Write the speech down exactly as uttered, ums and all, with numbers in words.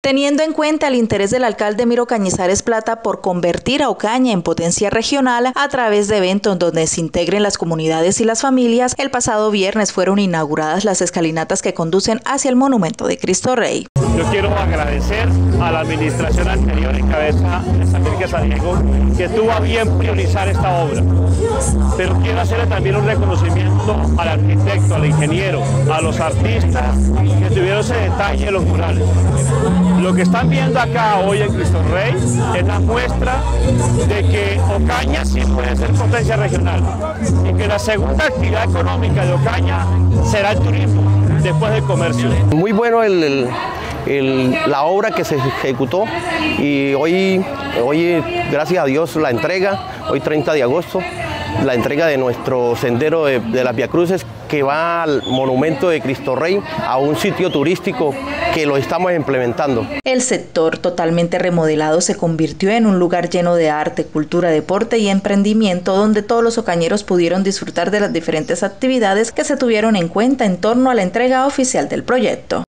Teniendo en cuenta el interés del alcalde Miro Cañizares Plata por convertir a Ocaña en potencia regional a través de eventos donde se integren las comunidades y las familias, el pasado viernes fueron inauguradas las escalinatas que conducen hacia el monumento de Cristo Rey. Yo quiero agradecer a la administración anterior en cabeza de San Enrique San Diego que tuvo a bien priorizar esta obra, pero quiero hacerle también un reconocimiento al arquitecto, al ingeniero, a los artistas que tuvieron ese detalle en los murales. Lo que están viendo acá hoy en Cristo Rey es la muestra de que Ocaña sí puede ser potencia regional y que la segunda actividad económica de Ocaña será el turismo después del comercio. Muy bueno el, el, el, la obra que se ejecutó y hoy, hoy, gracias a Dios, la entrega, hoy treinta de agosto, la entrega de nuestro sendero de, de las Vía Cruces que va al monumento de Cristo Rey, a un sitio turístico que lo estamos implementando. El sector totalmente remodelado se convirtió en un lugar lleno de arte, cultura, deporte y emprendimiento donde todos los ocañeros pudieron disfrutar de las diferentes actividades que se tuvieron en cuenta en torno a la entrega oficial del proyecto.